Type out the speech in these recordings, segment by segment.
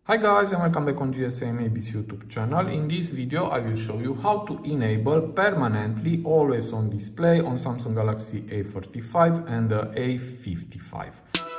Hi guys, and welcome back on GSM-ABC YouTube channel. In this video I will show you how to enable permanently always on display on Samsung Galaxy A35 and A55.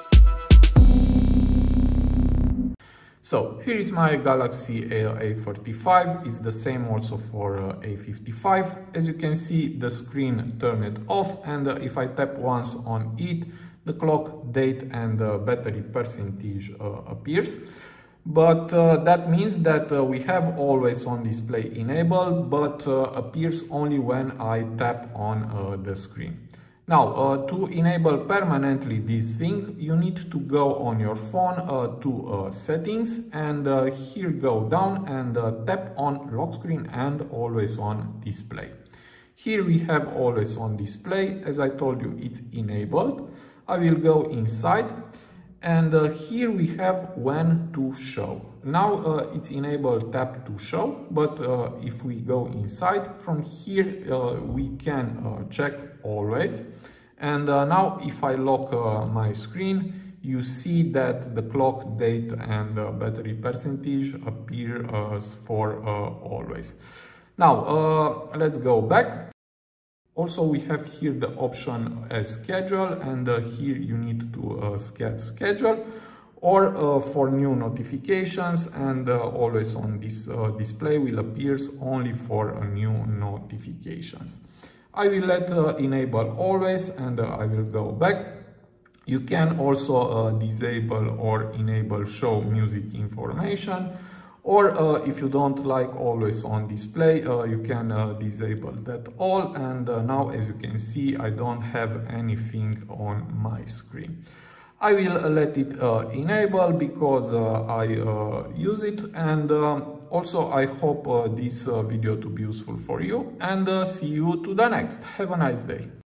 So here is my Galaxy A45, it's the same also for A55. As you can see, the screen turned off, and if I tap once on it, the clock, date and battery percentage appears. But that means that we have always on display enabled, but appears only when I tap on the screen. Now, to enable permanently this thing, you need to go on your phone to settings, and here go down and tap on lock screen and always on display. Here we have always on display. As I told you, it's enabled. I will go inside. And here we have when to show. Now it's enabled tap to show, but if we go inside, from here we can check always. And now if I lock my screen, you see that the clock, date and battery percentage appear for always. Now let's go back. Also, we have here the option as schedule, and here you need to schedule, or for new notifications, and always on this display will appears only for new notifications. I will let enable always, and I will go back. You can also disable or enable show music information. Or if you don't like always on display, you can disable that all. And now, as you can see, I don't have anything on my screen. I will let it enable because I use it. And also I hope this video to be useful for you. And see you to the next. Have a nice day.